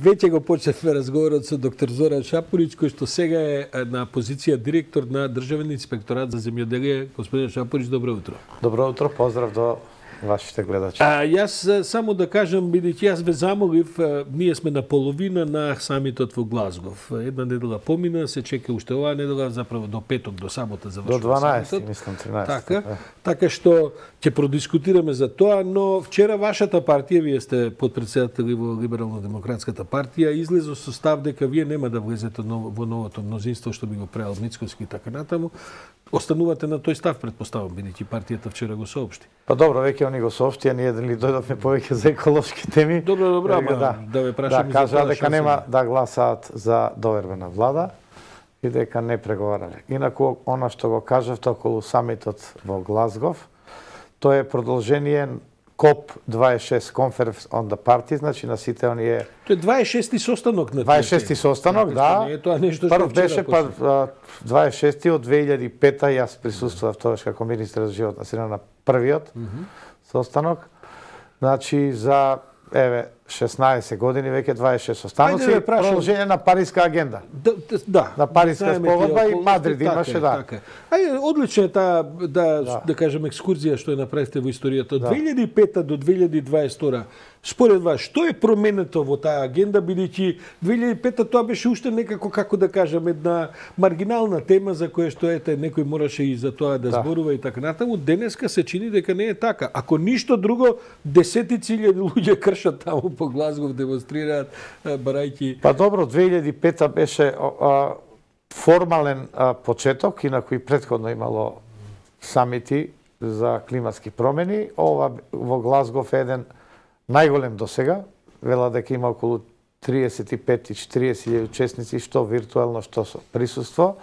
веќе го почнавме разговорот со доктор Зоран Шапурич, кој што сега е на позиција директор на Државен инспекторат за земјоделие. Господин Шапурич, добро утро. Добро утро, поздрав до вашите гледачи. Јас само да кажам, бидејќи јас ве замолив, ние сме на половина на самитот во Глазгов. Една недела помина, се чека уште оваа недела, заправо до петок, до сабота завршува до 12, самитот. мислам 13. Така што ќе продискутираме за тоа, но вчера вашата партија, вие сте подпредседатели во Либерално-демократската партија, излезо со став дека вие нема да влезете во новото мнозинство што би го правил Мицкоски и така натаму. Останувате на тој став, предпоставам, бидејќи партијата вчера го соопшти. Па добро, веќе они го соопштија, ние дали дојдовме повеќе за еколошки теми. Добро, да ве прашам да, кажа дека нема да гласаат за довербена влада и дека не преговарале. Инаку, она што го кажавте околу самитот во Глазгов, тоа е продолжение COP26, Conference on the Party, значи на сите оние... Тоа е 26-ти состанок на 26-ти состанок, да. Не е тоа нешто што прв беше 26-ти од 2005-та, јас присуствував тогаш како министер за животна средина на првиот состанок. Значи за 16 години веќе 26 состаноци, продолжение на Париска агенда. Да. На Париска спогодба и Мадрид имаше, да. Ајде, одлично е таа, да кажем, екскурзија што ја направите во историјата. Од 2005 до 2022, според вас, што е променето во таа агенда, бидејќи 2005 тоа беше уште некако, како да кажем, една маргинална тема за која што некој мораше и за тоа да зборува и така натаму. Денеска се чини дека не е така. Ако ништо друго, десетици илјади луѓе кршат таму по Глазгов, демонстрираат, барајќи... Па добро, 2005 беше формален почеток, инаку и претходно имало самити за климатски промени. Ова во Глазгов е еден најголем до сега. Вела дека има околу 35-40 учесници, што виртуелно, што со присуство.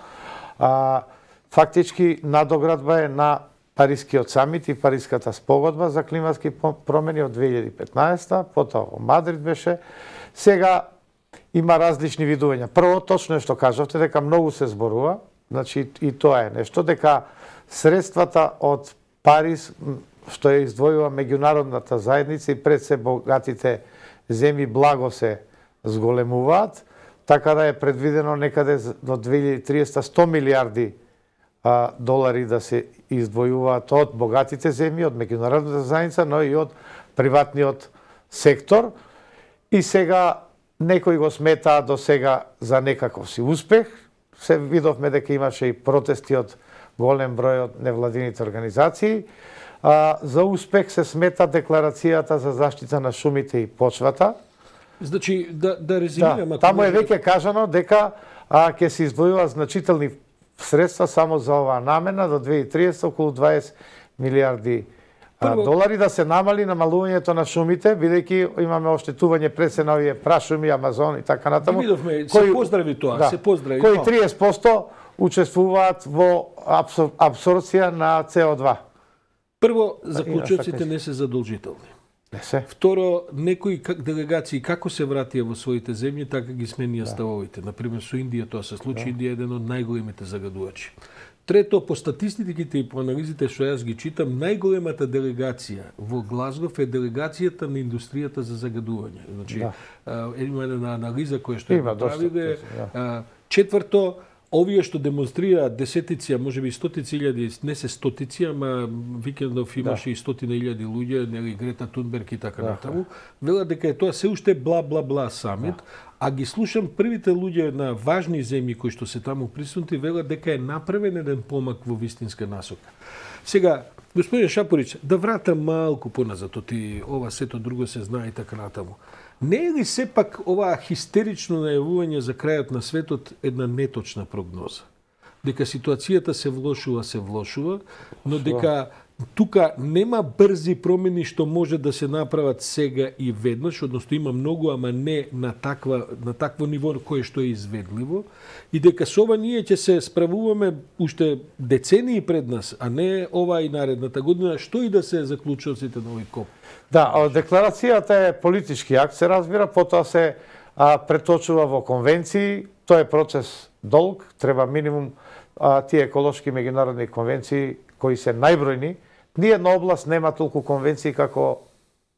Фактички надоградба е на Парискиот самит и Париската спогодба за климатски промени од 2015-та, потоа во Мадрид беше. Сега има различни видувања. Прво, точно е што кажавте, дека многу се зборува, значи и тоа е нешто, дека средствата од Париз, што ја издвојува меѓународната заедница и пред се богатите земји благо се зголемуваат, така да е предвидено некаде до 2030 100 милиарди долари да се издвојуваат од богатите земји, од меѓународната заедница, но и од приватниот сектор. И сега некои го сметаа до сега за некаков си успех. Се видовме дека имаше и протести од голем број од невладините организации. За успех се смета декларацијата за заштита на шумите и почвата. Значи, да резимирам... Таму е веќе кажано дека ќе се издвојуваат значителни средства само за оваа намена до 2030 околу 20 милиарди долари, да се намали намалувањето на шумите, бидејќи имаме оштетување пред се на овие прашуми, Амазон и така натаму. Видовме, се поздрави тоа, се поздрави. Кои 30% учествуваат во абсорбција на CO2. Прво, заклучоците не се задолжителни. Не се. Второ, некои делегации како се вратија во своите земји, така ги сменија ставовите. Например, со Индија тоа се случи, Индија е еден од најголемите загадувачи. Трето, по статистиките и по анализите што јас ги читам, најголемата делегација во Глазгов е делегацијата на индустријата за загадување. Значи, има една анализа која што ја направиле. Четврто, овие што демонстрираат десетици, а можеби стотици илјади, не се стотици, ама викендов имаше и стотина илјади луѓе, нели Грета Тунберг и така натаму, велат дека е тоа се уште бла самит, а ги слушам првите луѓе на важни земји кои што се таму присутни, велат дека е направен еден помак во вистинска насока. Сега, господин Шапурич, да вратам малку поназад, ова сето друго се знае и така натаму. Не е ли сепак оваа хистерично најавување за крајот на светот една неточна прогноза? Дека ситуацијата се влошува, но дека тука нема брзи промени што може да се направат сега и веднаш, односно има многу, ама не на такво ниво кое што е изведливо, и дека со ова ние ќе се справуваме уште децении пред нас, а не ова и наредната година, што и да се заклучоците на овој КОП. Да, декларацијата е политички акт, се разбира, потоа се преточува во конвенции, тоа е процес долг, треба минимум тие еколошки меѓународни конвенции кои се најбројни. Ниједна област нема толку конвенции како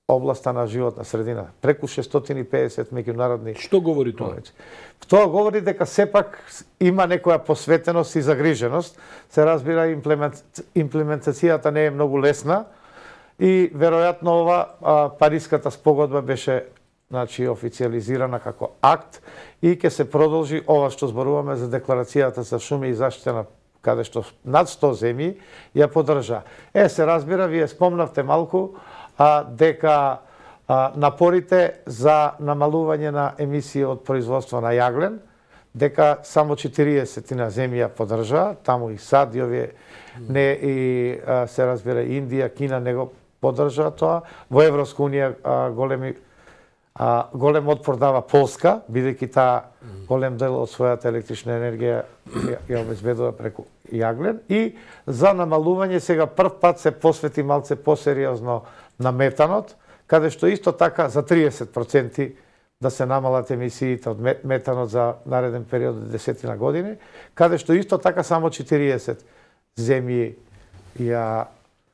областа на животна средина. Преку 650 меѓународни. Што говори тоа? Тоа говори дека сепак има некоја посветеност и загриженост. Се разбира, имплементацијата не е многу лесна и веројатно ова Париската спогодба беше официализирана како акт и ќе се продолжи ова што зборуваме за декларацијата за шуми и заштита на каде што над 100 земји ја поддржа. Се разбира, вие спомнавте малку дека напорите за намалување на емисии од производство на јаглен, дека само 40 на земја поддржа, таму и САД и овие не и се разбира Индија, Кина не го поддржа тоа. Во Европска унија голем отпор дава Полска, бидејќи таа голем дел од својата електрична енергија ја обезбедува преку јаглен, и за намалување сега прв пат се посвети малце посериозно на метанот, каде што исто така за 30% да се намалат емисиите од метанот за нареден период од 10 години, каде што исто така само 40 земји ја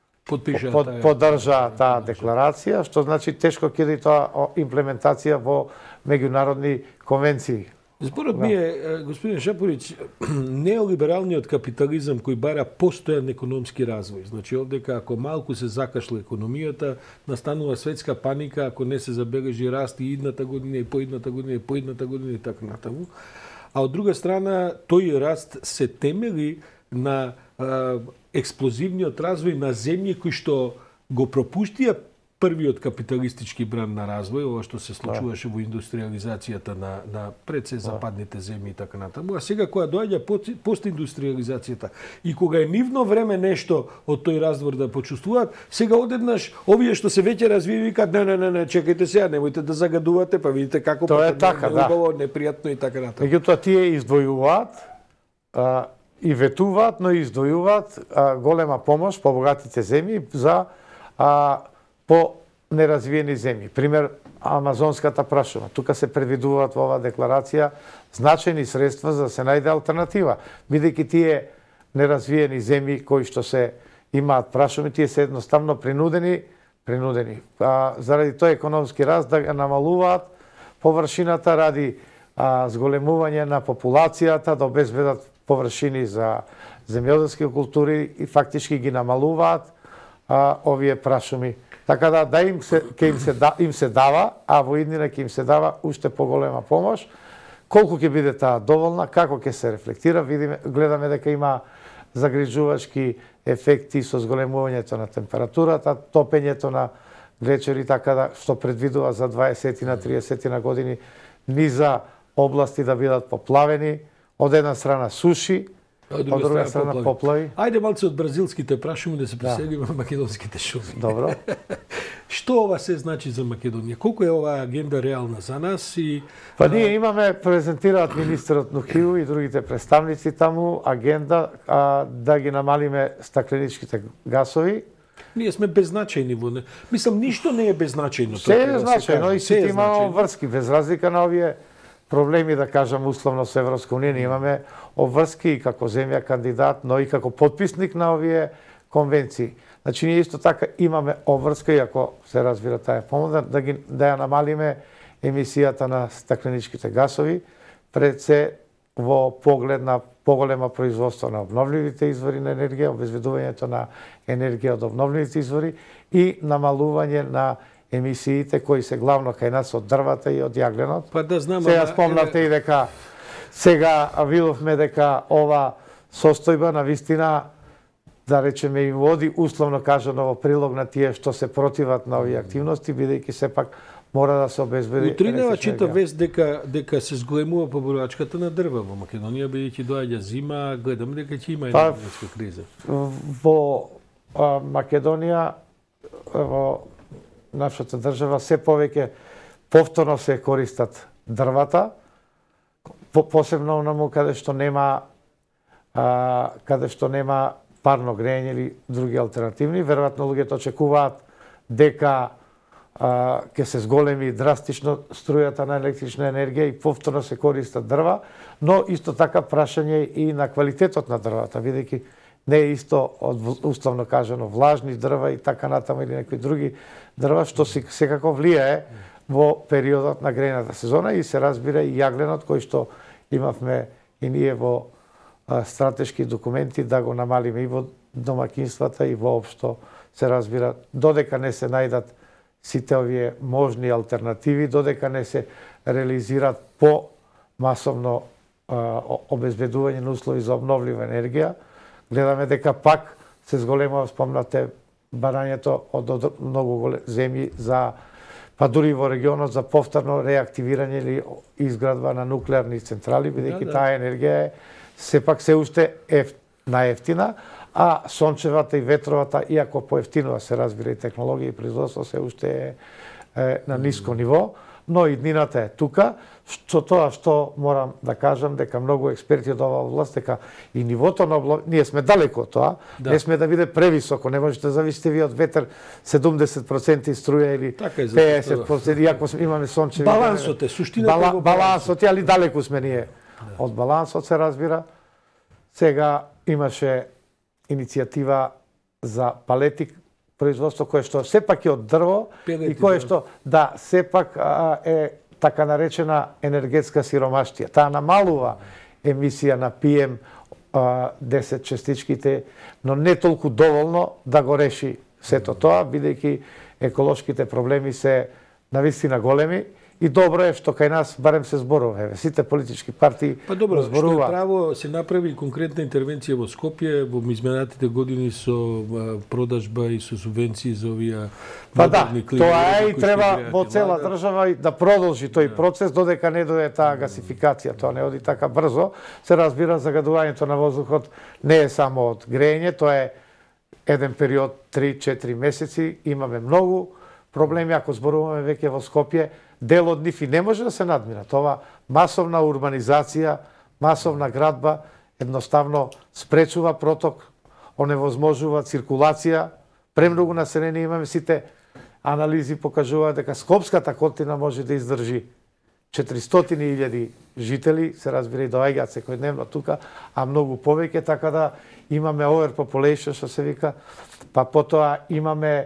поддржа таа декларација, што значи тешко ќе иде тоа имплементација во меѓународни конвенции. Зборот ми е, господин Шапорич, неолибералниот капитализам кој бара постојан економски развој. Значи, овдека ако малку се закашла економијата, настанува светска паника, ако не се забележи раст и идната година, и поидната година, и поидната година, и така натаму. А од друга страна, тој раст се темели на експлозивниот развој на земји кои што го пропуштија првиот капиталистички бран на развој, ова што се случуваше во индустриализацијата на пред се западните земји и така натаму, а сега кога доаѓа постиндустриализацијата и кога е нивно време нешто од тој раздвор да почувствуваат, сега одеднаш овие што се веќе развиви викаат не, чекајте сега, немојте да загадувате, па видите како тоа е така, убаво, непријатно и така натаму. Меѓутоа тие издвојуваат и ветуваат, но издвојуваат голема помош по богатите земји за по неразвиени земји. Пример, амазонската прашума. Тука се предвидуваат во оваа декларација значајни средства за да се најде алтернатива. Бидејќи тие неразвиени земји кои што се имаат прашуми, тие се едноставно принудени заради тој економски раст да ga намалуваат површината ради зголемување на популацијата, да обезбедат површини за земјоделски култури и фактички ги намалуваат овие прашуми. Така да им се дава, а во иднина ќе им се дава уште поголема помош. Колку ќе биде таа доволна, како ќе се рефлектира, гледаме дека има загрижувачки ефекти со зголемувањето на температурата, топењето на глечери, така да што предвидува за 20-30 години низа области да бидат поплавени, од една страна суши, од друга страна поплави. Ајде малце од бразилските прашуми да се преселиме на македонските шуми. Добро. Што ова се значи за Македонија? Колку е оваа агенда реална за нас? Па ние имаме, презентираат министерот Нухиу и другите представници таму, агенда да ги намалиме стакленичките гасови. Ние сме беззначајни во не. Мислам, ништо не е беззначајно. Се е значајно и сите имаме обврски, без разлика на овие проблеми, да кажам, условно со Европска унија. Ние имаме обврски и како земја кандидат, но и како подписник на овие конвенции. Значи, ние исто така имаме обврска, и ако се разбира таа помода, да ја намалиме емисијата на стакленичките гасови, пред се во поглед на поголема производство на обновливите извори на енергија, обезбедувањето на енергија од обновливите извори и намалување на емисиите кои се главно кај нас од дрвата и од јагленот. Па да знам, сега спомнавте и дека сега видовме дека ова состојба на вистина, да речеме, им води условно кажано во прилог на тие што се противат на овие активности, бидејќи сепак мора да се обезбеди. Утринава чита вест дека се зголемува поборувачката на дрва во Македонија, бидејќи доаѓа зима, гледам дека ќе има енергетска криза. Во Македонија, во нашата држава, се повеќе повторно се користат дрвата, посебно онаму каде што нема парно грејење или други алтернативни. Веројатно луѓето очекуваат дека ќе се зголеми драстично струјата на електрична енергија и повторно се користат дрва, но исто така прашање и на квалитетот на дрвата, бидејќи не е исто од условно кажано влажни дрва и така натаму или некои други дрва, што секако влијае во периодот на грејната сезона и се разбира и јагленот кој што имавме и ние во стратешки документи да го намалиме и во домакинствата и воопшто се разбира додека не се најдат сите овие можни алтернативи, додека не се реализираат по масовно обезбедување на услови за обновлива енергија, гледаме дека пак се зголемува, спомнате, барањето од многу земји за па дури во регионот за повторно реактивирање или изградба на нуклеарни централи, бидејќи таа енергија е сепак се уште наевтина, а сончевата и ветровата, иако поевтинува се разбира и технологија и производство, се уште е на ниско ниво, но иднината е тука, што тоа што морам да кажам дека многу експерти од оваа област дека и нивото на ние сме далеко од тоа, не сме да биде превисоко, не можете да зависите ви од ветер 70% струја или 50%, иако имаме сончеви. Балансот е суштината. Балансот е, али далеко сме ние од балансот, се разбира. Сега имаше иницијатива за палети производство кое што сепак е од дрво и кое што сепак е така наречена енергетска сиромаштија. Таа намалува емисија на PM10 частичките, но не толку доволно да го реши сето тоа, бидејќи еколошките проблеми се навистина големи. И добро е што кај нас барем се зборува. Сите политички партии зборува. Што е право, се направи конкретна интервенција во Скопје во изминатите години со продажба и со субвенции за овие модерни климати. Тоа е и треба во цела држава да продолжи тој процес додека не дојде таа гасификација. Тоа не оди така брзо. Се разбира, загадувањето на воздухот не е само од грејење, тоа е еден период 3-4 месеци. Имаме многу проблеми ако зборуваме веќе во Скопје. Дел од нив и не може да се надмина. Тоа масовна урбанизација, масовна градба едноставно спречува проток, оневозможува циркулација. Премногу население имаме, сите анализи покажуваат дека Скопската котлина може да издржи 400.000 жители, се разбира и доаѓаат секојдневно тука, а многу повеќе, така да имаме overpopulation, што се вика, па потоа имаме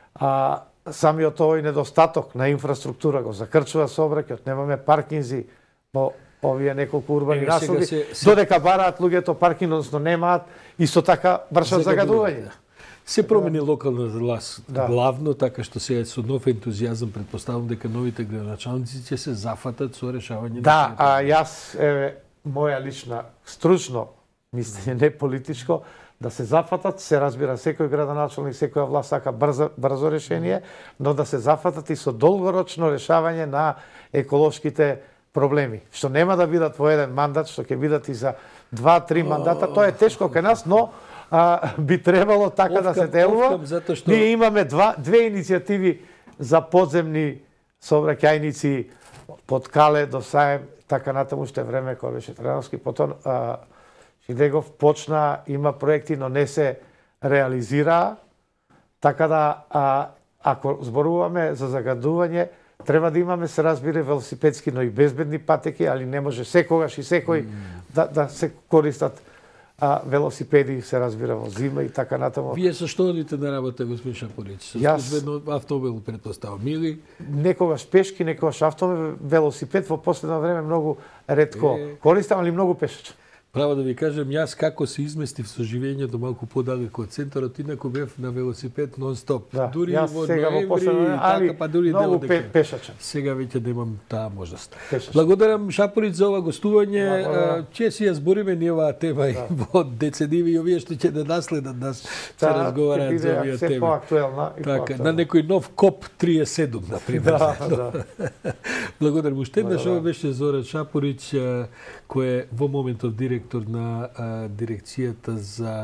самиот овој недостаток на инфраструктура го закрчува сообраќајот, немаме паркинзи во овие неколку урбани населби, додека бараат луѓето паркинг, односно немаат, исто така вршат загадување. Се промени локална власт главно, така што се со нов ентузијазам претпоставам дека новите градоначалници ќе се зафатат со решавање на јас моја лична стручно мислење, не политичко, да се зафатат, се разбира секој градоначалник, секоја власт сака брзо решение, но да се зафатат и со долгорочно решавање на еколошките проблеми, што нема да бидат во еден мандат, што ќе бидат и за 2-3 мандата. Тоа е тешко кај нас, но би требало така да се делува. Ние имаме две иницијативи за подземни сообраќајници под Кале до Саем, така натаму уште време кога беше Трановски, потон Шидегов почна, има проекти, но не се реализираа. Така да, ако зборуваме за загадување, треба да имаме, се разбира, велосипедски, но и безбедни патеки, али не може секогаш и секој да се користат велосипеди, се разбира, во зима и така натаму. Вие со што одите на работа, господин Шапорич? Со службено автомобил, претпоставам, или? Некогаш пешки, некогаш автомобил, велосипед во последно време многу ретко користам, али многу пешачи. Право да ви кажам, јас како се изместив со живењето малку подалеку од центарот, инаку бев на велосипед нон-стоп. Дури во ноември, така, па дури многу пешачен. Сега веќе немам таа можност. Благодарам Шапорич за ова гостување. Ќе си ја збориме ние оваа тема и во децениви и овие што ќе да наследат нас се разговараат за овие теми. Се поактуелна и поактуелна. На некој нов КОП 37, например. Благодарам уште еднаш. Ова беше Зоран Шапорич, кој е во моментов директор на дирекцијата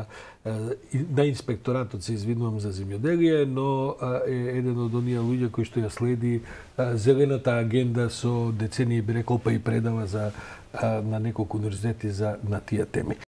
на инспекторатот, се извинувам за земјоделие, но е еден од оние луѓе кои што ја следи зелената агенда со децении, би рекол, па и предава на неколку универзитети на тие теми.